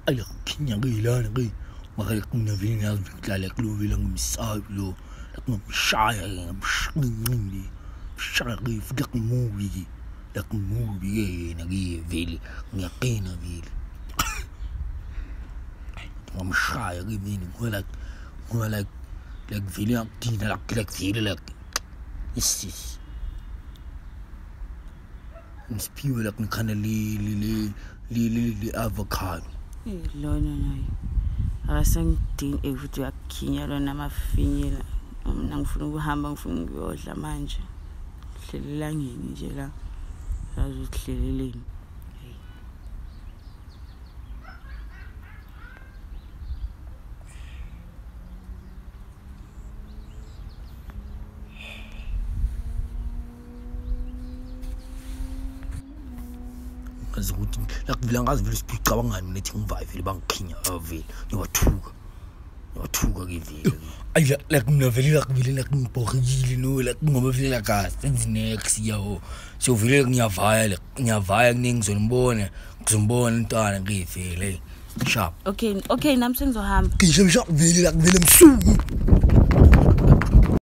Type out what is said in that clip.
Ay kinya ngilana ngi. Makaya kunavini ngazikhlala kulovela ngimsabi lo. Ngimshaya ngimshaqinqindi. Shaya ngifika kumovie. La movie yena ngiveli ngiyaqina veli. Ngimshaya kivini ngoba like veli ngidina like veli like is ngisphiwe like ngikhana li avocado. Lona nayi akasangidingi futhi uyakhinya lona amafinyela mina ngifuna ukuhamba ngifuna ukuyodla manje hlelelangeni nje la azuhleleleni ukuthi lakuvela ngazivela sibicabangani nethi ngivayivile bangikhinya avela ngiwathuka kivile ay like ngivele like ngibhorikile no like ngoba vele la gas senze next yawo so vele ngiyavaya kunengizonibona ngizombona intwana ngivele sharp okay nami sengizohamba ngisho vele like vele msuku